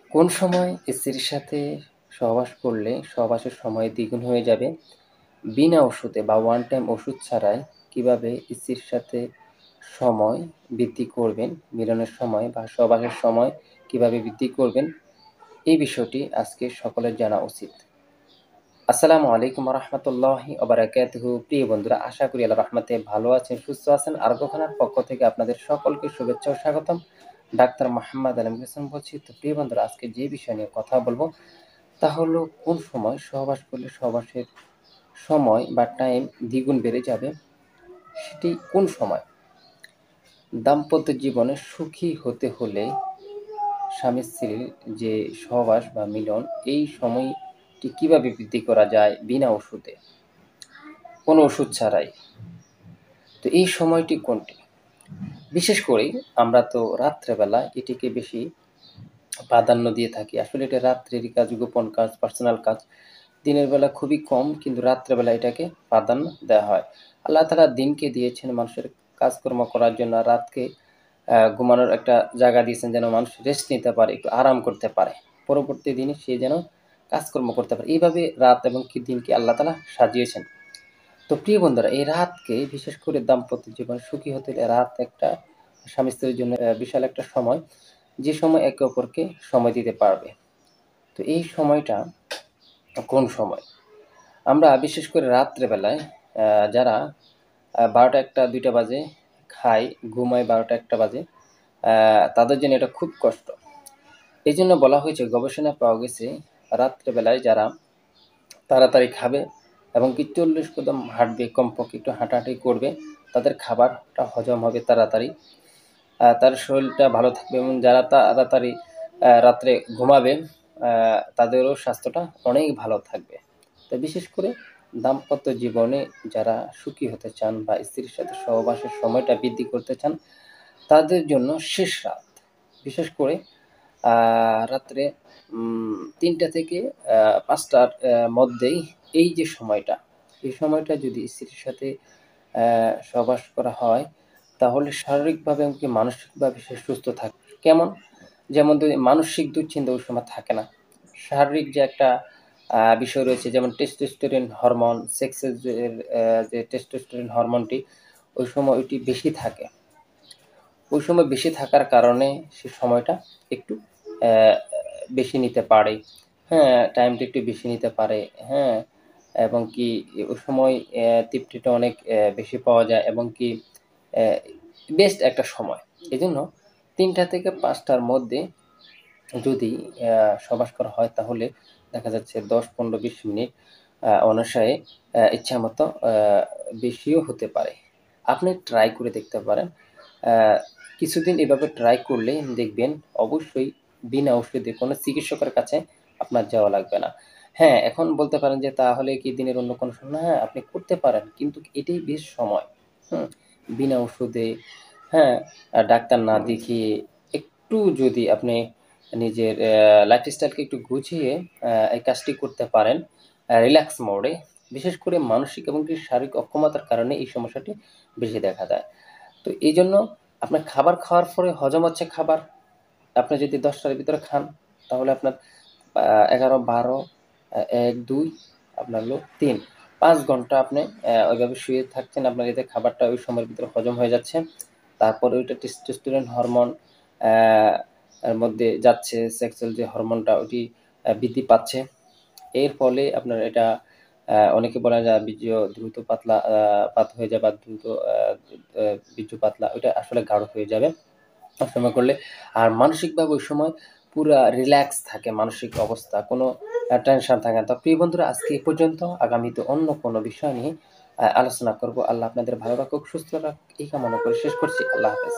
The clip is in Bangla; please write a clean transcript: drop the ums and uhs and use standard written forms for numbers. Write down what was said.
কোন সময় স্ত্রীর সাথে সহবাস করলে সহবাসের সময় দ্বিগুণ হয়ে যাবে? বিনা ওষুধে বা ওয়ান টাইম ওষুধ ছাড়াই কিভাবে স্ত্রীর সাথে সময় বৃদ্ধি করবেন, মিলনের সময় বা সহবাসের সময় কিভাবে বৃদ্ধি করবেন, এই বিষয়টি আজকে সকলের জানা উচিত। আসসালামু আলাইকুম রহমতুল্লাহি ওবারাকাতুহু। প্রিয় বন্ধুরা, আশা করি আল্লাহর রহমতে ভালো আছেন, সুস্থ আছেন। আরোগ্যখানার পক্ষ থেকে আপনাদের সকলকে শুভেচ্ছা ও স্বাগতম। ডাক্তার মোহাম্মদ আলম হোসেন বলছি। তো প্রিয় বন্ধুরা, আজকে যে বিষয় নিয়ে কথা বলবো তা হলো কোন সময় সহবাস করলে সহবাসের সময় বা টাইম দ্বিগুণ বেড়ে যাবে, সেটি কোন সময়? দাম্পত্য জীবনে সুখী হতে হলে স্বামী স্ত্রীর যে সহবাস বা মিলন, এই সময়টি কিভাবে বৃদ্ধি করা যায় বিনা ওষুধে, কোনো ওষুধ ছাড়াই? তো এই সময়টি কোনটি? বিশেষ করে আমরা তো রাত্রেবেলা এটিকে বেশি প্রাধান্য দিয়ে থাকি। আসলে এটা রাত্রেরই কাজ, গোপন কাজ, পার্সোনাল কাজ। দিনের বেলা খুবই কম, কিন্তু রাত্রেবেলা এটাকে প্রাধান্য দেওয়া হয়। আল্লাহ তাআলা দিনকে দিয়েছেন মানুষের কাজকর্ম করার জন্য, আর রাতকে ঘুমানোর একটা জায়গা দিয়েছেন যেন মানুষ রেস্ট নিতে পারে, একটু আরাম করতে পারে। পরবর্তী দিনে সে যেন কাজকর্ম করতে পারে। এইভাবে রাত এবং দিনকে আল্লাহ তাআলা সাজিয়েছেন। তো প্রিয় বন্ধুরা, এই রাতকে বিশেষ করে দাম্পত্য জীবনে সুখী হতে হলে রাত একটা স্বামী স্ত্রীর জন্য বিশাল একটা সময়, যে সময় একে অপরকে সময় দিতে পারবে। তো এই সময়টা কোন সময়? আমরা বিশেষ করে রাত্রেবেলায় যারা ১২টা ১টা ২টা বাজে খায়, ঘুমায় ১২টা ১টা বাজে, তাদের জন্য এটা খুব কষ্ট। এই জন্য বলা হয়েছে, গবেষণায় পাওয়া গেছে, রাত্রেবেলায় যারা তাড়াতাড়ি খাবে এবং কি ৪০ কদম হাঁটবে, কমপক্ষে একটু হাঁটাহাঁটি করবে, তাদের খাবারটা হজম হবে তাড়াতাড়ি, তার শরীরটা ভালো থাকবে। এবং যারা তাড়াতাড়ি রাত্রে ঘুমাবে, তাদেরও স্বাস্থ্যটা অনেক ভালো থাকবে। তো বিশেষ করে দাম্পত্য জীবনে যারা সুখী হতে চান বা স্ত্রীর সাথে সহবাসের সময়টা বৃদ্ধি করতে চান, তাদের জন্য শেষ রাত, বিশেষ করে রাত্রে ৩টা থেকে ৫টার মধ্যেই এই যে সময়টা, এই সময়টা যদি স্ত্রীর সাথে সহবাস করা হয়, তাহলে শারীরিকভাবে এমনকি মানসিকভাবে সে সুস্থ থাকে। কেমন? যেমন মানসিক দুশ্চিন্তা ওই সময় থাকে না। শারীরিক যে একটা বিষয় রয়েছে, যেমন টেস্টোস্টেরন হরমোন, সেক্সের যে টেস্টোস্টেরন হরমোনটি ওই সময় ওইটি বেশি থাকে। ওই সময় বেশি থাকার কারণে সে সময়টা একটু অ্যা বেশি নিতে পারে। হ্যাঁ, টাইমটা একটু বেশি নিতে পারে। হ্যাঁ? এবং কি ওই সময় তৃপ্তিটা অনেক বেশি পাওয়া যায় এবং কি অ্যা বেস্ট একটা সময়। এজন্য ৩টা থেকে ৫টার মধ্যে যদি সহবাস করা হয়, তাহলে দেখা যাচ্ছে ১০, ১৫, ২০ মিনিট অনায়াসে ইচ্ছামতো বেশিও হতে পারে। আপনি ট্রাই করে দেখতে পারেন। অ্যা কিছুদিন এভাবে ট্রাই করলে দেখবেন অবশ্যই বিনা ওষুধে কোনো চিকিৎসকের কাছে আপনার যাওয়া লাগবে না। হ্যাঁ, এখন বলতে পারেন যে তাহলে কি দিনের অন্য কোনো সময়? না, হ্যাঁ, আপনি করতে পারেন। কিন্তু এটাই বেশ সময়। হুম? বিনা ওষুধে, হ্যাঁ, ডাক্তার না দেখিয়ে একটু যদি আপনি নিজের লাইফস্টাইলকে একটু গুছিয়ে এই কাজটি করতে পারেন রিল্যাক্স মোডে। বিশেষ করে মানসিক এবং কি শারীরিক অক্ষমতার কারণে এই সমস্যাটি বেশি দেখা দেয়। তো এইজন্য আপনার খাবার খাওয়ার পরে হজম হচ্ছে খাবার। আপনি যদি ১০টার ভিতরে খান, তাহলে আপনার ১১, ১২, ১, ২, আপনার হলো ৩, ৫ ঘন্টা আপনি ওইভাবে শুয়ে থাকছেন। আপনার এতে খাবারটা ওই সময়ের ভিতরে হজম হয়ে যাচ্ছে। তারপরে ওইটা টেস্টোস্টেরন হরমোন অ্যা এর মধ্যে যাচ্ছে, সেক্সুয়াল যে হরমোনটা ওইটি বৃদ্ধি পাচ্ছে। এর ফলে আপনার এটা অনেকে বলে যে বীর্য দ্রুত পাত হয়ে যায় বা দ্রুত আ আ বীর্য পাতলা, ওইটা আসলে গাঢ় হয়ে যাবে ওই সময় করলে। আর মানসিকভাবে ওই সময় পুরা রিল্যাক্স থাকে মানসিক অবস্থা। কোনো টেনশন থাকে না। তো প্রিয় বন্ধুরা, আজকে এই পর্যন্ত। আগামীতে অন্য কোনো বিষয় নিয়ে আলোচনা করব। আল্লাহ আপনাদের ভালো রাখুক, সুস্থ রাখুক, এই কামনা করে শেষ করছি। আল্লাহ হাফেজ।